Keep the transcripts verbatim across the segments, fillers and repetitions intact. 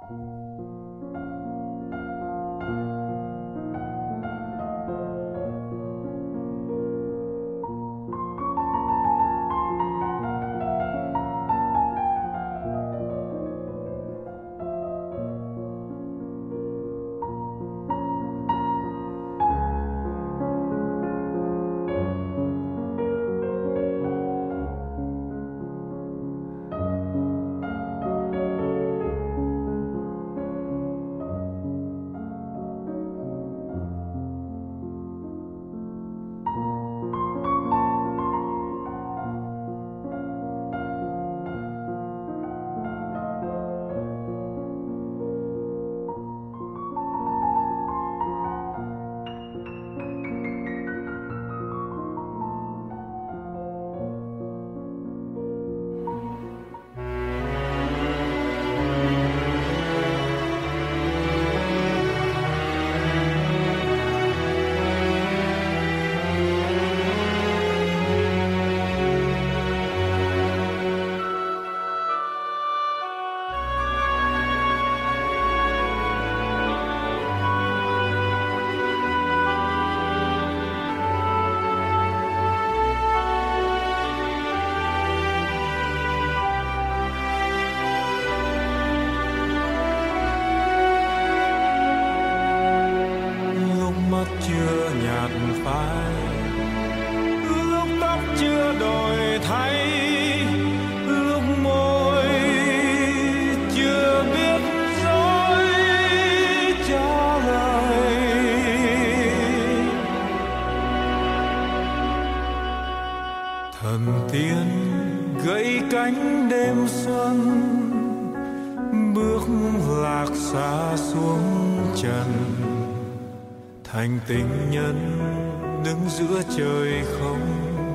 Thành tình nhân đứng giữa trời không,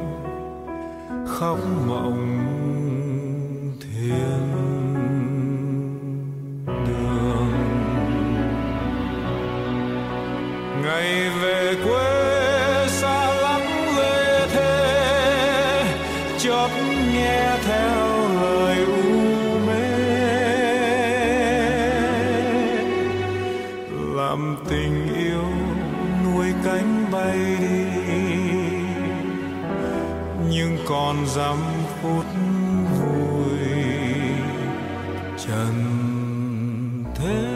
khóc mộng thiên đường. Ngày về quê xa lắm lê thế, chót nghe theo lời u mê, làm tình yêu nuôi cánh bay đi, nhưng còn dăm phút vui trần thế.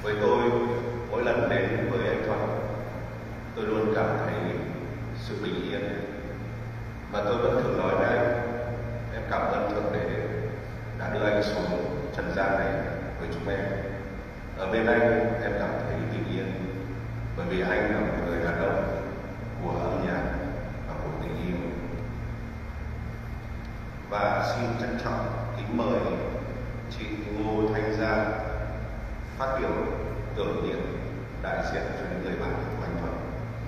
Với tôi, mỗi lần đến với anh Thuận, tôi luôn cảm thấy sự bình yên. Và tôi vẫn thường nói với anh, em cảm ơn Thượng Đế đã đưa anh xuống trần gian này với chúng em. Ở bên anh, em cảm thấy bình yên, bởi vì anh là một người đàn ông của âm nhạc và của tình yêu. Và xin trân trọng kính mời chị Ngô Thanh Giang phát biểu tưởng niệm đại diện cho những người bạn của anh Thuận.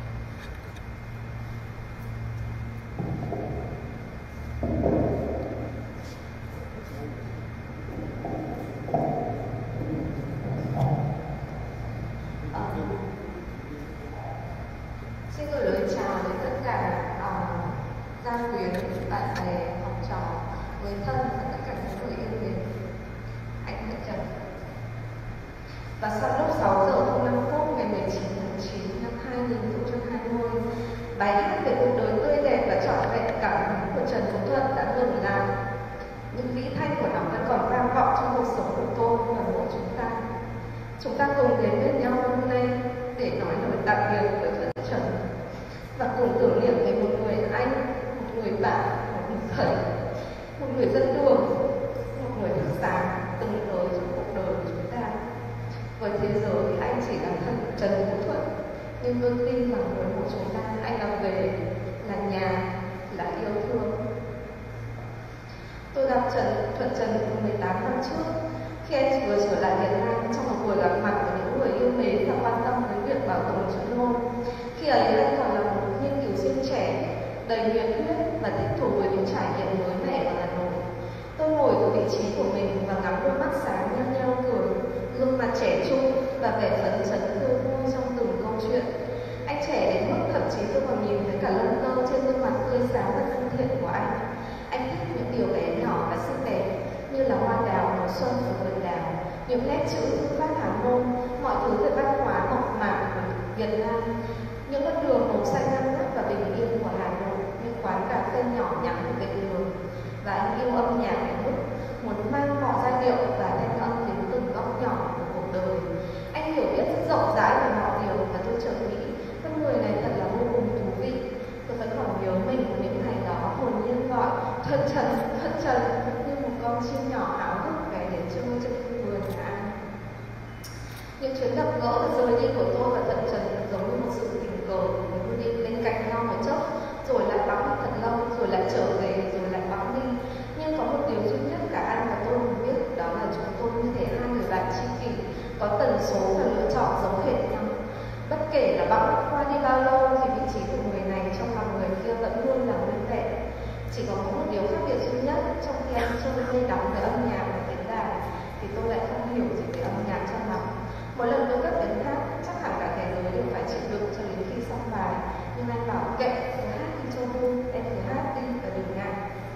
Xin gửi lời chào đến tất cả uh, gia quyến, bạn bè, học trò, người thân và tất cả những người yêu mến anh Thuận Trần. Và sau lúc sáu giờ không năm phút ngày mười chín tháng chín năm hai nghìn không trăm hai mươi, bài hát về cuộc đời tươi đẹp và trọn vẹn cảm hứng của Trần Phú Thuận đã ngừng lại. Nhưng vĩ thanh của nó vẫn còn vang vọng trong cuộc sống của tôi và mỗi chúng ta. Chúng ta cùng đến bên nhau hôm nay để nói lời tạm biệt với Thuận Trần và cùng tưởng niệm về một người anh, một người bạn, một người thầy, một người dẫn đường, một người thắp sáng từng đời trong cuộc đời của chúng ta. Với thế giới thì anh chỉ là thân Trần Phú Thuận, nhưng tôi tin rằng với mỗi chúng ta anh là về, là nhà, là yêu thương. Tôi gặp Trần Thuận Trần từ mười tám năm trước, khi anh vừa trở lại Việt Nam trong một buổi gặp mặt của những người yêu mến và quan tâm đến việc bảo tồn chuyên môn. Khi ấy anh còn là một nghiên cứu sinh trẻ, đầy nhiệt huyết và thích thú với những trải nghiệm mới mẻ ở Hà Nội. Tôi ngồi ở vị trí của mình và ngắm đôi mắt sáng nheo nheo cười, gương mặt trẻ trung và vẻ phấn chấn tươi vui trong từng câu chuyện. Anh trẻ đến mức thậm chí tôi còn nhìn thấy cả lông tơ trên gương mặt tươi sáng và thân thiện của anh. Anh thích những điều bé nhỏ và xinh đẹp như là hoa đào mùa xuân ở vườn đào, những nét chữ thư pháp Hán Môn, mọi thứ về văn hóa mộc mạc của Việt Nam, những con đường màu xanh ngăn nắp và bình yên của Hà Nội, những quán cà phê nhỏ nhắn của vệ đường. Và anh yêu âm nhạc đến mức muốn mang mọi giai điệu và thanh âm đến từng góc nhỏ của cuộc đời. Anh hiểu biết rất rộng rãi về mọi điều và tôi chợt nghĩ con người này thật là vô cùng thú vị. Tôi vẫn còn nhớ mình những ngày đó hồn nhiên gọi Thuận Trần, Thuận Trần như một con chim nhỏ háo hức về đến chơi trên vườn nhà anh. Những chuyến gặp gỡ và rời đi của tôi và Thuận Trần giống như một sự tình cờ, như đi bên cạnh nhau một chốc, rồi lại bắn đi thật lâu, rồi lại trở về, rồi lại bắn đi. Nhưng có một điều duy nhất cả anh và tôi muốn biết, đó là chúng tôi như thế hai người bạn tri kỷ, có tần số và lựa chọn giống hệt nhau. Bất kể là bão qua đi bao lâu thì vị trí của người này trong lòng người kia vẫn luôn là nguyên vẹn. Chỉ có một điều khác biệt duy nhất, trong khi anh chơi dây đóng với âm nhạc và tiếng đàn thì tôi lại không hiểu gì về âm nhạc cho lắm. Mỗi lần tôi cất tiếng hát, chắc hẳn cả thế giới đều phải chịu đựng cho đến khi xong bài. Nhưng anh bảo kệ, cứ hát đi cho vui, em cứ hát đi và đừng ngại.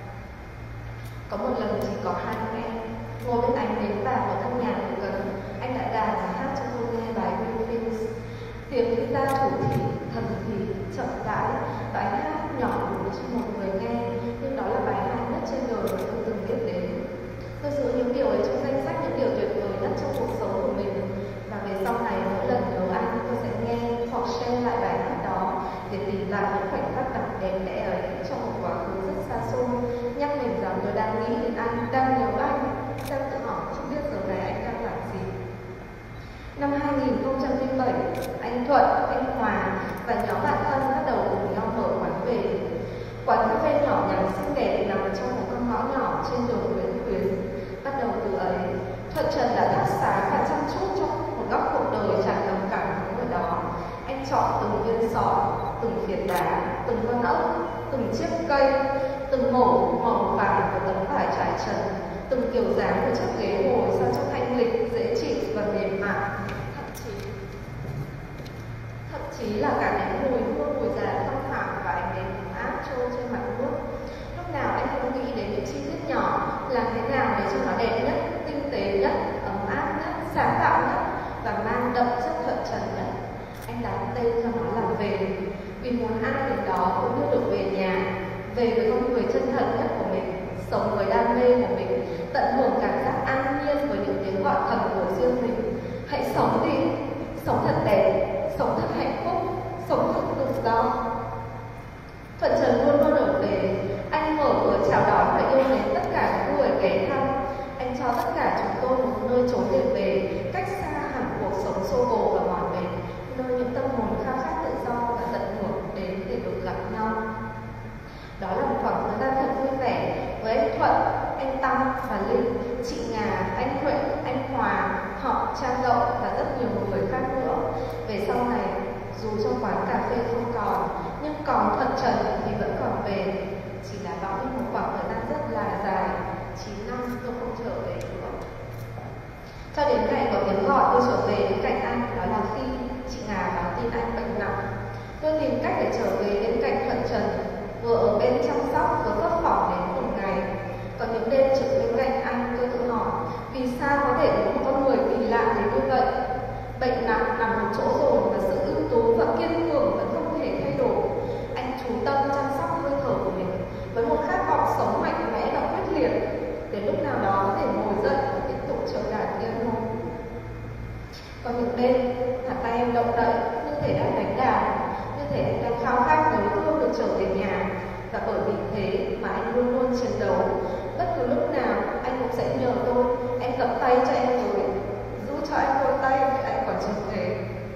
Có một lần chỉ có hai anh em ngồi bên anh đến vào một căn nhà ở gần, anh đã đàn và hát cho tôi nghe bài Greenfields. Tiếng guitar thủ thỉ, thầm thì, chậm rãi, bài hát nhỏ đủ cho một người nghe, nhưng đó là bài hát nhất trên đời mà tôi từng biết đến. Tôi giữ những điều ấy trong danh sách những điều tuyệt vời nhất trong cuộc sống của mình. Và về sau này mỗi lần nhớ anh, tôi sẽ nghe hoặc share lại bài hát đó để tìm lại những khoảnh khắc đặc đẹp đẽ ấy trong một quá khứ rất xa xôi, nhắc mình rằng tôi đang nghĩ đến anh, đang nhớ anh, đang tự hỏi không biết giờ này anh đang làm gì. Năm hai nghìn không trăm lẻ bảy, anh Thuận, anh Hòa và nhóm bạn thân bắt đầu cùng nhau mở quán về. Quán cà phê nhỏ nhắn xinh đẹp nằm trong một con ngõ nhỏ trên đường Nguyễn Khuyến. Bắt đầu từ ấy, Thuận Trần đã thắp sáng và chăm chút trong một góc cuộc đời tràn ngập cảm hứng ở đó. Anh chọn từng viên sỏi, từng phiến đá, từng con ốc, từng chiếc cây, từng màu màu vàng của tấm vải trải trần, từng kiểu dáng của chiếc ghế ngồi sao cho thanh lịch, dễ chịu và mềm mại. Thậm chí, thậm chí là cả những mùi hương mùi già thơm thoảng và ánh nến áp trôi trên mặt nước. Lúc nào anh cũng nghĩ đến những chi tiết nhỏ, làm thế nào để cho nó đẹp nhất, tinh tế nhất, ấm áp nhất, sáng tạo nhất và mang đậm chất Thuận Trần nhất. Anh đặt tên cho nó là Về, vì muốn ai đến đó cũng như được về nhà, về với con người chân thật nhất của mình, sống với đam mê của mình, tận hưởng cảm giác an nhiên với những tiếng gọi thầm của riêng mình. Hãy sống đi, sống thật đẹp, sống thật hạnh phúc, sống thật tự do. Phận Trần luôn luôn ở về. Anh mở cửa chào đón và yêu mến tất cả những người ghé thăm. Anh cho tất cả chúng tôi một nơi trốn để về, cách xa hẳn cuộc sống xô bồ và mỏi mệt, nơi những tâm hồn khao khát tự do và tận hưởng đến để được gặp nhau. Đó là một khoảng thời gian thật vui vẻ với anh Thuận, anh Tâm và Linh, chị Ngà, anh Huệ, anh Hòa, họ, cha Dậu và rất nhiều người khác nữa. Về sau này, dù trong quán cà phê không còn, nhưng còn Thuận Trần thì vẫn còn về. Chỉ là đó là một khoảng thời gian rất là dài, chín năm tôi không trở về nữa. Cho đến ngày có tiếng gọi tôi trở về đến cạnh anh, đó là khi chị Ngà báo tin anh bệnh nặng. Tôi tìm cách để trở về bên cạnh Thuận Trần, vừa ở bên chăm sóc vừa phấp phỏng đến một ngày. Có những đêm trực bên cạnh anh, tôi tự hỏi vì sao có thể có một con người kỳ lạ đến như vậy. Bệnh nặng nằm một chỗ rồi mà sự ưu tú và kiên cường vẫn không thể thay đổi. Anh chú tâm chăm sóc hơi thở của mình với một khát vọng sống mạnh mẽ và quyết liệt, để lúc nào đó có thể ngồi dậy và tiếp tục trở đàn yên ổn. Có những đêm, hạt tay em động đậy như thể đang đánh đàn, như thể anh đang khao khát nhớ thương được trở về nhà, và bởi vì thế mà anh luôn luôn chiến đấu. Bất cứ lúc nào anh cũng sẽ nhờ tôi, em gập tay cho em với, giữ cho anh đôi tay để anh còn trở về.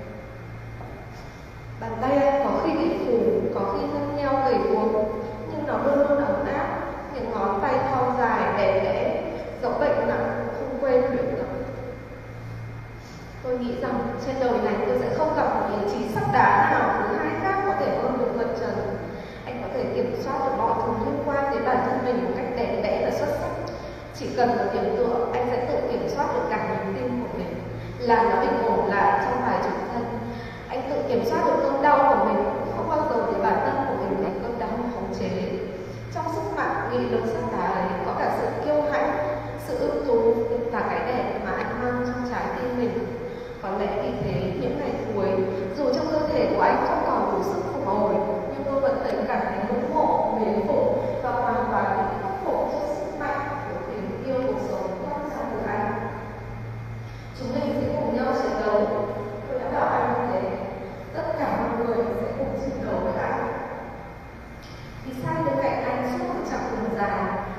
Bàn tay anh có khi bị phù, có khi nhăn nheo gầy guộc, nhưng nó luôn luôn ấm áp. Những ngón tay thon dài đẹp đẽ, dẫu bệnh nặng không quên luyện tập. Tôi nghĩ rằng trên đời này tôi sẽ không gặp một ý chí sắt đá nào thứ hai khác có thể hơn được Thuận Trần. Anh có thể kiểm soát được mọi thứ liên quan đến bản thân mình một cách đẹp đẽ và xuất sắc. Chỉ cần một điểm tựa, anh sẽ tự kiểm soát được cả niềm tin của mình, làm nó bình ổn lại trong vài chục giây. Anh tự kiểm soát được cơn đau của mình, không bao giờ để bản thân của mình bị cơn đau khống chế. Trong sức mạnh nghị lực sắt đá ấy có cả sự kiêu hãnh, sự ưu tú và cái đẹp mà anh mang trong trái tim mình. Có lẽ vì thế những ngày cuối, dù trong cơ thể của anh không còn đủ sức phục hồi, nhưng tôi vẫn thấy cảm thấy ngưỡng mộ, mến phục và hoàn toàn bị khắc phục trước sức mạnh của tình yêu cuộc sống quan trọng của anh. Chúng mình sẽ cùng nhau chiến đấu. Tôi đã bảo anh như thế. Tất cả mọi người sẽ cùng chiến đấu với anh. Vì sao bên cạnh anh suốt một chặng đường dài,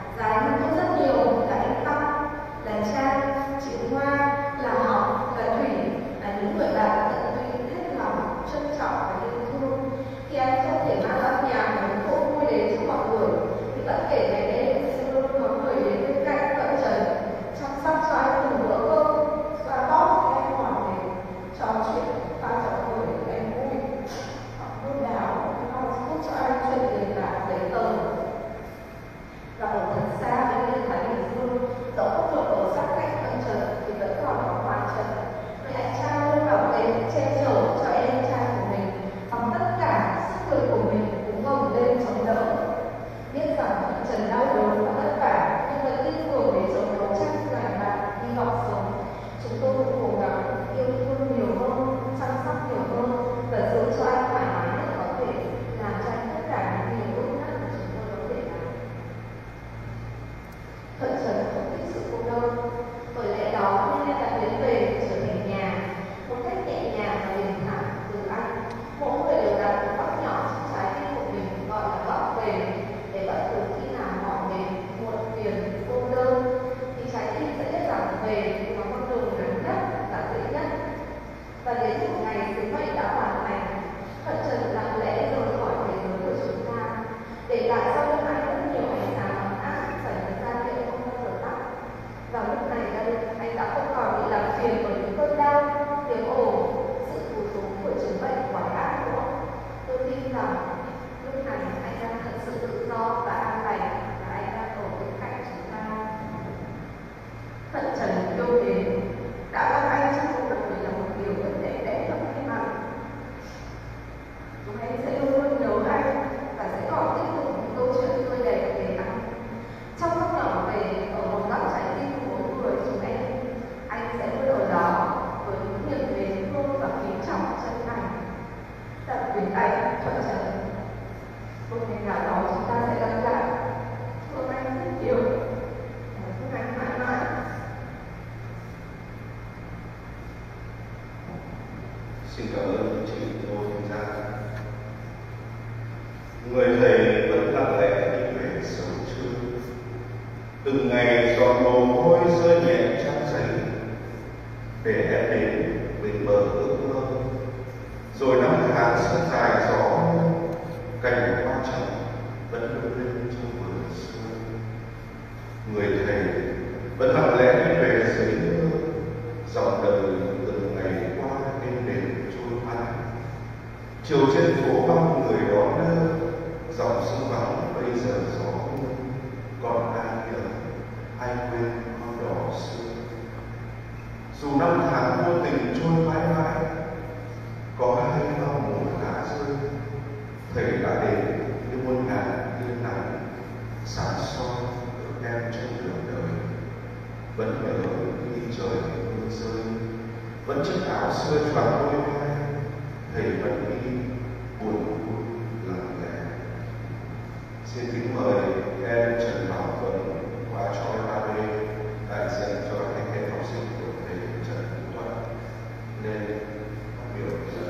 giọt mồ hôi rơi nhẹ trang giấy để em đến bên bờ ước mơ. Rồi năm tháng sẽ dài gió cành hoa trắng vẫn luôn lên trong vườn xưa. Người thầy vẫn lặng lẽ đi về dưới mưa, dòng đời từng ngày qua êm đềm trôi qua. Chiều trên phố bao người đón đưa, dòng sông vắng bây giờ gió mưa. Còn ai nhớ, ai quên con đò xưa. Dù năm tháng vô tình trôi mãi mãi, có hay bao mùa lá rơi, thầy đã đến như muôn ngàn tia nắng sáng soi ước em trong đường đời. Vẫn nhớ khi trời mưa rơi, vẫn chiếc áo xưa choàng đôi vai, thầy vẫn đi buồn vui lặng lẽ. Xin kính mời em Trần Bảo Tuấn qua Choi Paris đại diện cho các em học sinh của thầy Trần Vũ Tuấn nên phát biểu lời.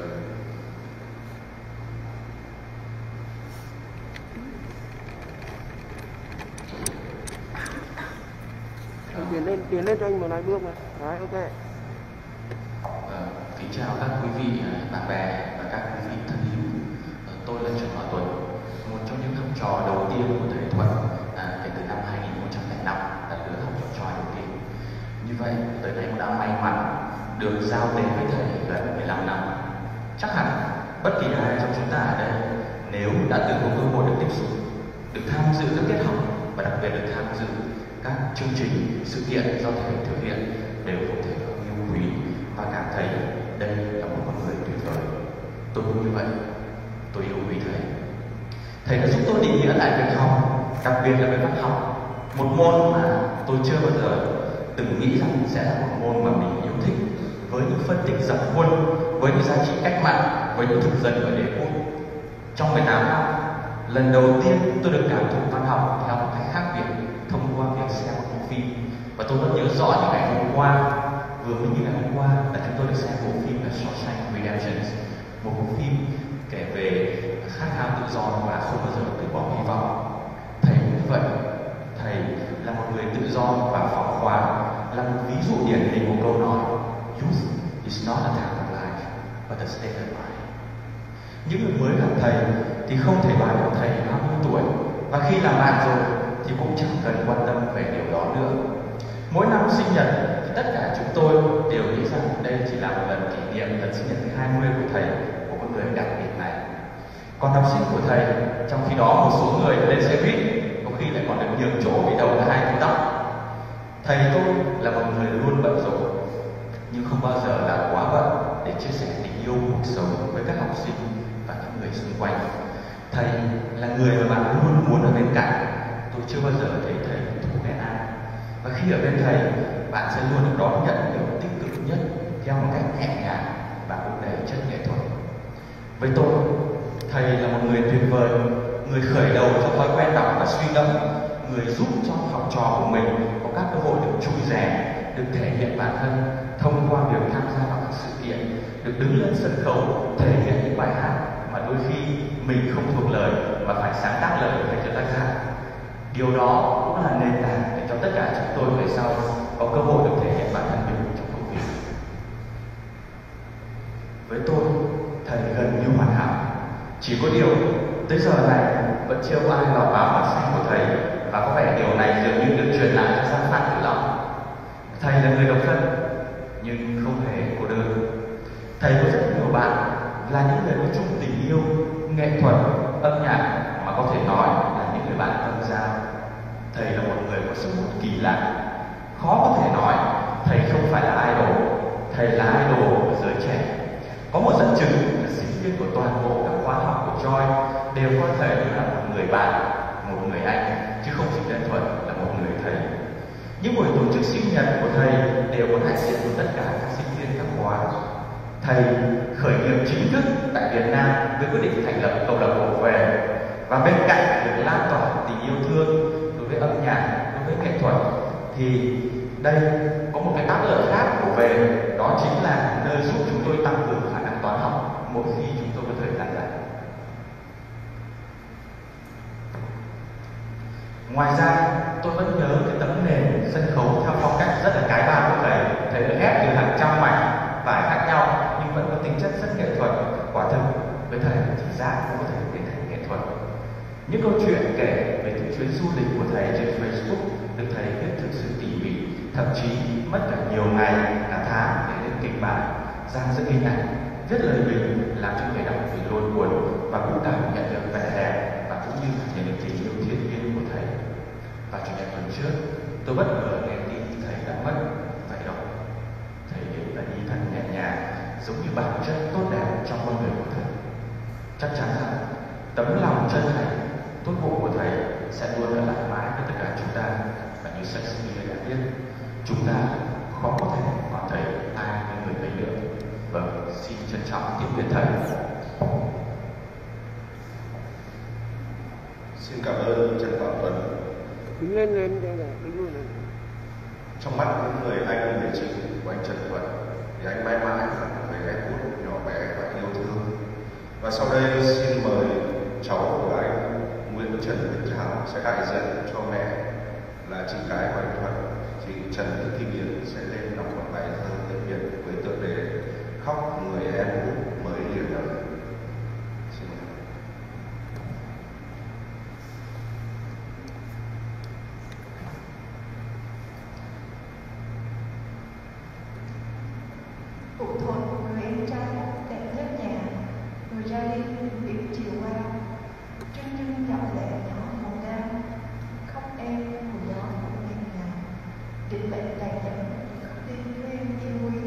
Tiến lên, tiến lên cho anh một vài bước mà. Đấy, ok. Vâng, kính chào các quý vị bạn bè và các quý vị thân hữu. Tôi là Trần Bảo Tuấn, một trong những học trò đầu tiên của thầy Thuận à, kể từ năm hai nghìn không trăm lẻ năm, là lứa học trò đầu tiên. Như vậy, tới nay cũng đã may mắn được giao đến với thầy gần mười lăm năm. Chắc hẳn bất kỳ ai trong chúng ta ở đây, nếu đã từng có cơ hội được tiếp xúc, được tham dự các tiết học và đặc biệt được tham dự các chương trình, sự kiện do thầy thực hiện, đều không thể không yêu quý và cảm thấy đây là một con người tuyệt vời. Tôi cũng như vậy, tôi yêu quý thầy. Thầy đã giúp tôi định nghĩa lại việc học, đặc biệt là về văn học, một môn mà tôi chưa bao giờ từng nghĩ rằng sẽ là một môn mà mình yêu thích, với những phân tích dập khuôn, với những giá trị cách mạng, với những thực dân và đế quốc. Trong mười tám năm, lần đầu tiên tôi được cảm thụ văn học theo một cách khác biệt thông qua việc xem một bộ phim. Và tôi vẫn nhớ rõ những ngày hôm qua, vừa mới như ngày hôm qua là chúng tôi được xem bộ phim là Shawshank Redemption, một bộ phim kể về khát khao tự do và không bao giờ từ bỏ hy vọng. Thầy cũng vậy, thầy là một người tự do và phóng khoáng, là một ví dụ điển hình của câu nói Youth is not a time of life, but a state of mind. Những người mới gặp thầy thì không thể đoán được thầy bao nhiêu tuổi, và khi làm bạn rồi thì cũng chẳng cần quan tâm về điều đó nữa. Mỗi năm sinh nhật thì tất cả chúng tôi đều nghĩ rằng đây chỉ là một lần kỷ niệm lần sinh nhật thứ hai mươi của thầy, của con người đặc biệt này. Còn học sinh của thầy, trong khi đó một số người lên xe buýt có khi lại còn được nhường chỗ vì đầu là hai cái tóc. Thầy tôi là một người luôn bận rộn, nhưng không bao giờ là quá bận để chia sẻ tình yêu cuộc sống với các học sinh và những người xung quanh. Thầy là người mà bạn luôn muốn ở bên cạnh. Tôi chưa bao giờ thấy thầy thù ghét ai. Và khi ở bên thầy, bạn sẽ luôn được đón nhận điều tích cực nhất theo một cách nhẹ nhàng và cũng đầy chất nghệ thuật. Với tôi, thầy là một người tuyệt vời, người khởi đầu cho thói quen đọc và suy ngẫm, người giúp cho học trò của mình có các cơ hội được chui rèn, được thể hiện bản thân thông qua việc tham gia vào các sự kiện, được đứng lên sân khấu thể hiện những bài hát mà đôi khi mình không thuộc lời mà phải sáng tác lời để cho tác giả. Điều đó cũng là nền tảng để cho tất cả chúng tôi về sau có cơ hội được thể hiện bản thân mình trong công việc. Với tôi, thầy gần như hoàn hảo. Chỉ có điều, tới giờ này vẫn chưa có ai lọt vào bản sách của thầy, và có vẻ điều này dường như được truyền lại cho Giang Phan Tử Long. Thầy là người độc thân, nhưng không hề cô đơn. Thầy có rất nhiều bạn là những người có chung tình yêu, nghệ thuật, âm nhạc, mà có thể nói là những người bạn tâm giao. Thầy là một người có sức hút kỳ lạ. Khó có thể nói thầy không phải là idol, thầy là idol của giới trẻ. Có một dẫn chứng là sinh viên của toàn bộ các khóa học của Joy đều coi thầy như là một người bạn, một người anh, chứ không chỉ đơn thuần là một người thầy. Những buổi tổ chức sinh nhật của thầy đều có đại diện của tất cả các sinh viên các khóa. Thầy khởi nghiệp chính thức tại Việt Nam với quyết định thành lập câu lạc bộ về, và bên cạnh việc lan tỏa tình yêu thương đối với âm nhạc, đối với nghệ thuật, thì đây có một cái tác lợi khác của về, đó chính là nơi giúp chúng tôi tăng cường khả năng toán học mỗi khi chúng tôi có thời gian rảnh. Ngoài ra, tôi vẫn nhớ cái tấm nền sân tính chất rất nghệ thuật. Quả thực với thầy thì rác cũng có thể biến thành nghệ thuật. Những câu chuyện kể về những chuyến du lịch của thầy trên Facebook được thầy viết thực sự tỉ mỉ, thậm chí mất cả nhiều ngày, cả tháng để lên kịch bản, dàn dựng hình ảnh, viết lời bình, làm cho người đọc phải luôn buồn và cũng cảm nhận được vẻ đẹp và cũng như cảm nhận được tình yêu thiên nhiên của thầy. Và chủ nhật tuần trước, tôi bất ngờ nghe tin thầy đã mất. Vậy đó, thầy đến và đi thật nhẹ nhàng, giống như bản chất tốt đẹp trong con người của thầy. Chắc chắn rằng tấm lòng chân thành, tốt bụng của thầy sẽ luôn ở lại mãi với tất cả chúng ta. Và như Shakespeare đã viết, chúng ta khó có thể còn thấy ai như người ấy nữa. Vâng, xin trân trọng tiếp biến thầy. Xin cảm ơn Trần Bảo Tuấn. Đứng lên lên đây là đứng luôn này. Trong mắt những người anh người chị của anh Trần Tuấn thì anh mãi mãi là một người em út nhỏ bé và yêu thương. Và sau đây xin mời cháu của anh Nguyễn Trần Việt Thảo sẽ đại diện cho mẹ là chị gái của anh Thuận, chị Trần Thị Kim Yến sẽ lên đọc một bài thơ tiếng Việt với tựa đề Khóc người em út mới lìa đời. Xin mời. Cụ Thuận, người em trai đẹp nhất nhà, người ra đi biển chiều qua, trưng trưng giọng lệ nhỏ màu cam, khóc em mùa gió của miền nhà, định mệnh tàn nhẫn khóc đi với em yêu quý.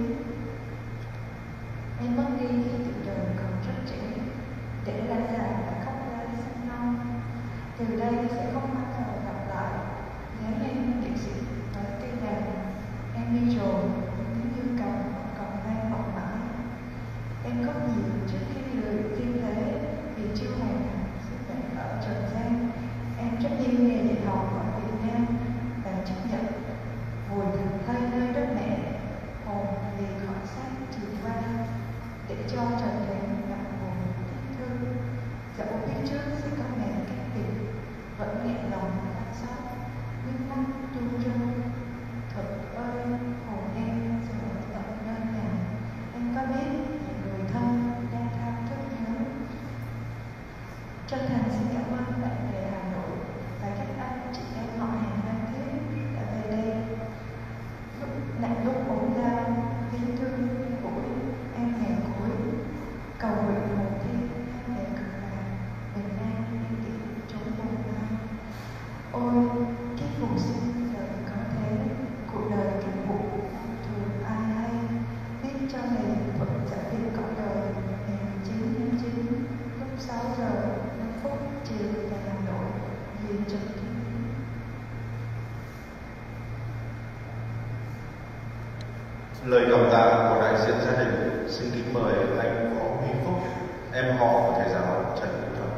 Em mất đi khi tuổi đời còn rất trẻ, để lại dài đã khóc ra xanh non. Từ đây sẽ không bao giờ gặp lại, nếu em nghệ sĩ nói cây đàn, em đi rồi, những như cầm còn vang vọng mãi. Em khóc nhiều trước khi lời tiên thế, vì chưa hoàn thành sức khỏe ở trần gian. Em rất yêu nghề dạy học ở Việt Nam và chấp nhận vùi thần thây nơi đất mẹ, hồn vì khỏi xác trường qua, để cho trần thế gặp hồn tiếc thương. Dẫu biết trước sẽ có ngày cách biệt, vẫn nghẹn lòng đau xót, nước mắt tuôn rơi. Thật ơi, hồn em giờ ở tận nơi nào, em có biết là người thân đang tha thức nhớ. Chân thành xin cảm ơn bạn bè Hà Nội và các anh chị em họ hàng thân thiết đã về đây. Lúc nặng lúc ốm đau, tiếng thương củi, em nghèo cuối, cầu nguyện hồn thiên em về cực lạc, bình an yên tĩnh trốn buồn mai. Ôi, kiếp phù sinh đời có thế, cuộc đời kinh vụ thường ai hay, biết cho ngày thuận giải biệt cõi đời ngày chín tháng chín lúc sáu giờ năm phút chiều tại Hà Nội vì Trần Thị. Lời cảm tạ của đại diện gia đình xin kính mời anh Võ Huy Phúc, em họ của thầy giáo Trần Hữu Thuận.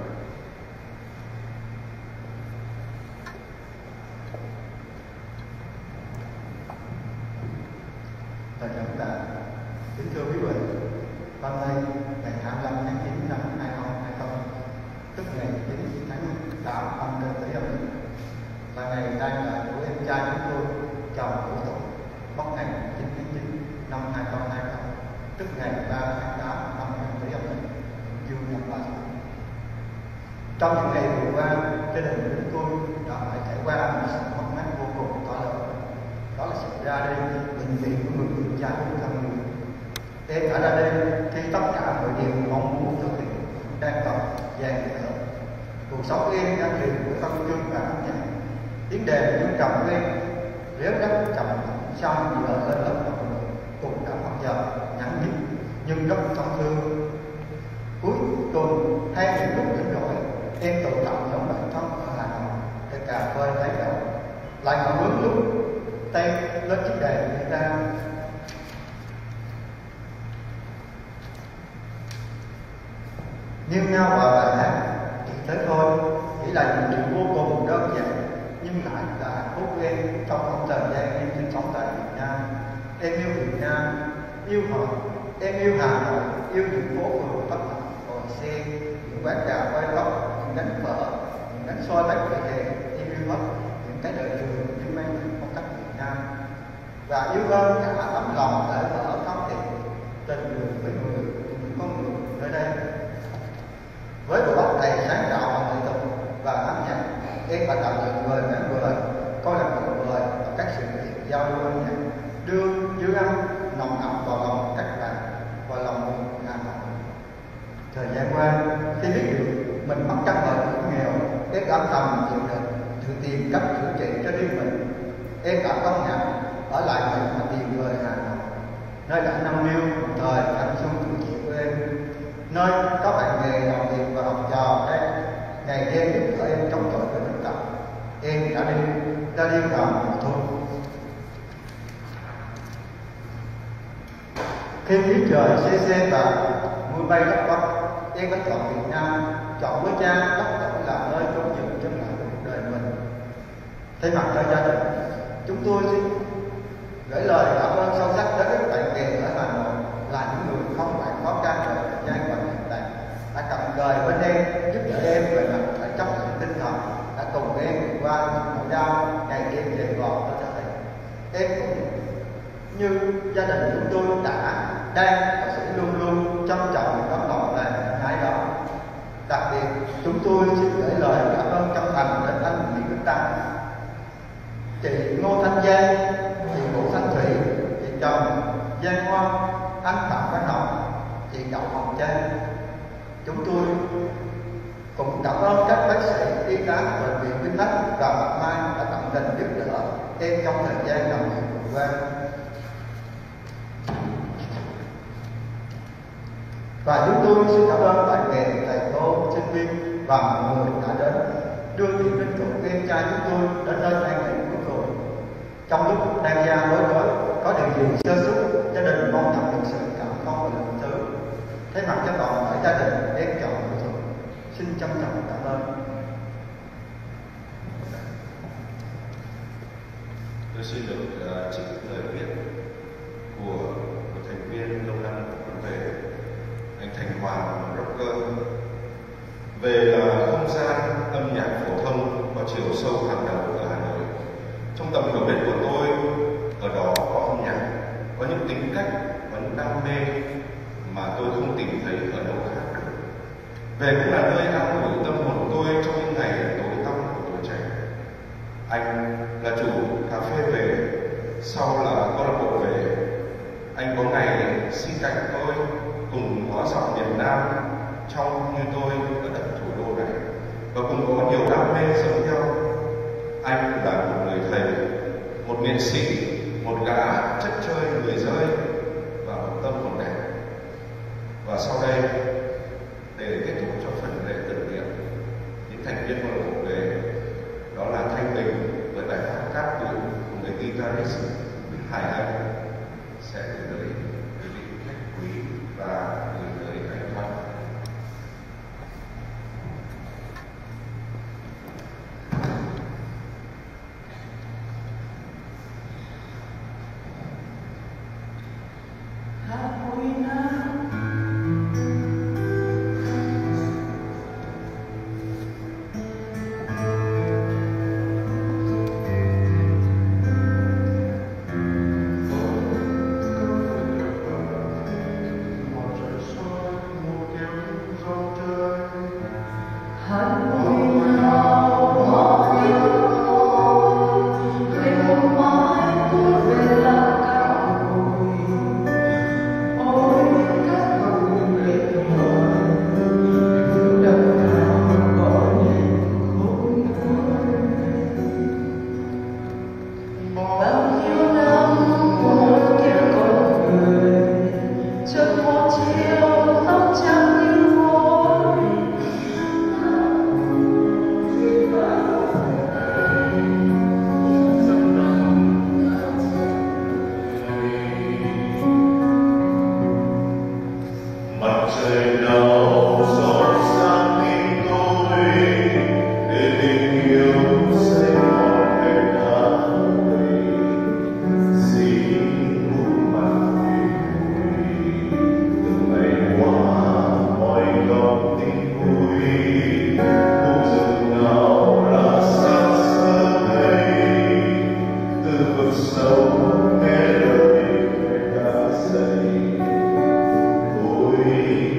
Thầy cảm tạ. Kính thưa quý vị, hôm nay ngày hai mươi lăm tháng chín năm hai nghìn không trăm hai mươi, tức ngày chín tháng tám âm lịch Tý Âm lịch, là ngày đang là của em trai chúng tôi, chồng của tôi, mất ngày chín tháng chín năm hai nghìn không trăm hai mươi, tức ngày ba tháng tám năm hai nghìn Tý Âm lịch, dương năm ba. Trong những ngày vừa qua, gia đình của chúng tôi đã phải trải qua một sự mất mát vô cùng to lớn. Đó là sự ra đi bình dị của người con trai của thân người. Em đã ra đi khi tất cả mọi điều mong muốn thực hiện đang còn gian dở. Cuộc sống của em đang liền với tâm chân và âm nhạc. Tiếng đàn những trầm của em réo rắt trầm xong dở lên lớp học cùng đã học giờ nhắn nhít nhưng rất thân thương. Cuối tuần hay những lúc rảnh rỗi, em tụ tập nhóm bạn thân ở Hà Nội để cà phê thấy đầu, lại còn bước lúc tay lên chiếc đàn guitar. Như nhau vào bài hát chỉ thế thôi, chỉ là những điều vô cùng đơn giản nhưng lại là hạnh phúc của em trong khoảng thời gian em sinh sống tại Việt Nam. Em yêu Việt Nam, yêu họ, em yêu Hà Nội, yêu những phố phường tấp nập, còi xe, những quán cà phê góc, những gánh phở, những gánh xôi bánh vỉa hè. Em yêu hết những cái đời thường nhưng mang những phong cách Việt Nam, và yêu hơn cả tấm lòng để mở thân thiện tình người với người, em đã tạo dựng mời mẹ vời, coi là một vời và các sự kiện giao lưu âm nhạc đưa dư âm nồng ẩm vào lòng các bạn và lòng người Hà Nội. Thời gian qua, khi biết được mình mắc căn bệnh hiểm nghèo, em âm thầm dự định tự tìm cách chữa trị cho riêng mình. Em đã công nhận ở lại mình mà tìm về Hà Nội, nơi đã nâng niu một thời thanh xuân tuổi trẻ của em, nơi có bạn bè đồng nghiệp và học trò đang ngày đêm giúp đỡ em chống chọi với bệnh tật. Em đã đi đã đi vào mùa thu. Khi khí trời se se và mưa bay lất phất, em đã chọn Việt Nam, chọn với cha đất tổ làm nơi chốn dừng chân lại của cuộc đời mình. Thay mặt cho gia đình, chúng tôi xin gửi lời cảm ơn sâu sắc đến các bạn bè ở Hà Nội, là những người không quản khó khăn về thời gian và tiền bạc, đã cận kề bên em, giúp đỡ em về mặt thể chất và tinh thần, đã cùng em vượt qua những nỗi đau ngày đêm dày vò ở trở lại. Em cũng như gia đình chúng tôi đã, đang và sẽ luôn luôn trân trọng những tấm lòng này ngày đó. Đặc biệt, chúng tôi xin gửi lời cảm ơn chân thành đến anh Nguyễn Đức Tăng, chị Ngô Thanh Giang, chị Vũ Thanh Thủy, chị chồng Giang Hoa, anh Phạm Văn Hồng, chị Đậu Hồng Trang. Chúng tôi cũng cảm ơn các bác sĩ, y tá bệnh viện Vĩnh Thạnh và Bạch Mai đã tận tình giúp đỡ em trong thời gian làm việc vừa qua. Và chúng tôi xin cảm ơn bạn bè, thầy cô, sinh viên và mọi người đã đến đưa những linh cữu em trai chúng tôi đến nơi an nghỉ cuối cùng. Trong lúc đang ra bối rối, có điều gì sơ suất, gia đình mong nhận được sự cảm thông và lượng thứ. Thay mặt cho toàn thể gia đình, em chọn Hữu Thuận xin trân trọng cảm ơn. Tôi xin được uh, trích lời viết của một thành viên lâu năm của về anh Thành Hoàng, rocker, về là không gian âm nhạc phổ thông có chiều sâu hàng đầu ở Hà Nội. Trong tầm hiểu biết của tôi, ở đó có âm nhạc, có những tính cách, có những đam mê mà tôi không tìm thấy ở đâu khác được. Về cũng là nơi an ủi tâm hồn tôi trong những ngày tối tăm của tuổi trẻ. Anh là chủ cà phê về, sau là câu lạc bộ về. Anh có ngày xin cạnh tôi cùng hóa giọng miền Nam trong như tôi ở đất thủ đô này, và cùng có nhiều đam mê giống nhau. Anh là một người thầy, một nghệ sĩ, một gã chất chơi người rơi và một tâm hồn đẹp. Và sau đây, để kết thúc cho phần lễ tưởng niệm, những thành viên câu lạc bộ về, đó là Thanh Bình với bài hát Cát Bụi cùng người guitarist Hải Anh sẽ gửi tới quý vị khách quý và gửi tới anh Thoát.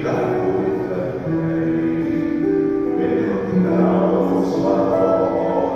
Hãy subscribe cho kênh Ghiền Mì Gõ để không bỏ lỡ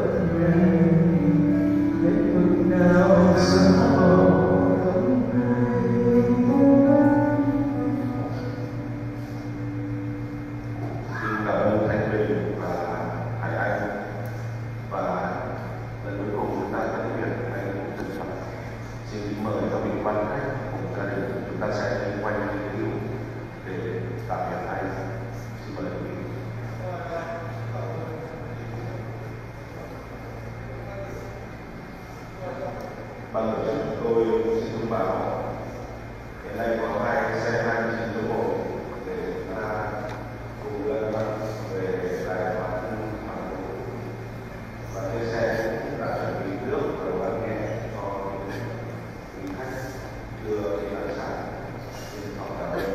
Ban tổ chức tôi xin thông báo hiện nay có hai xe hai mươi chín chỗ ngồi để chúng ta cùng lân cận về tài khoản Hà Nội, và trên xe cũng đã chuẩn bị nước và đồ ăn nhẹ cho quý khách đưa đi ăn sáng. Xin cảm ơn.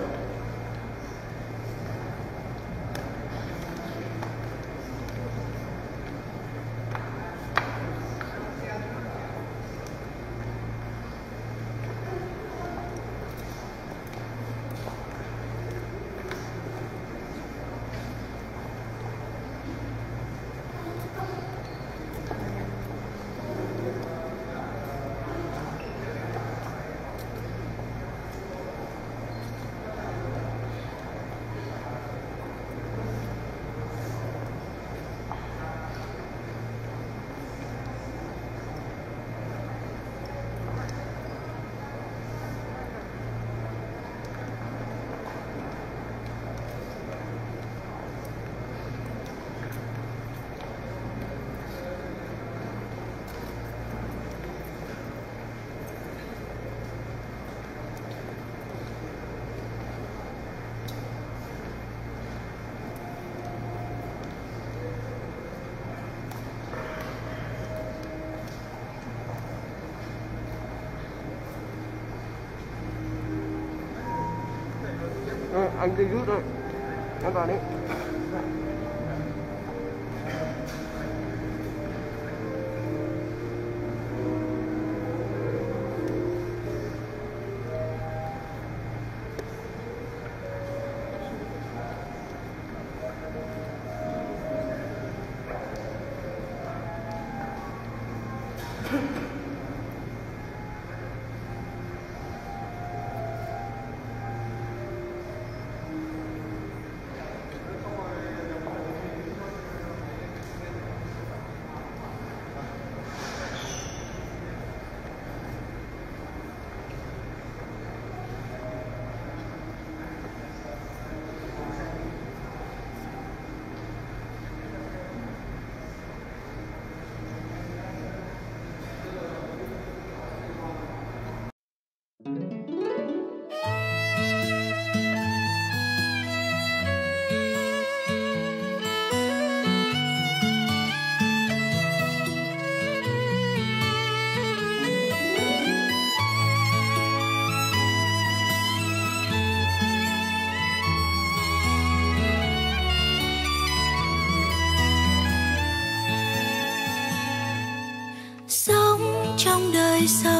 Đây, anh đi rút đây, anh vào đi. Sống trong đời sống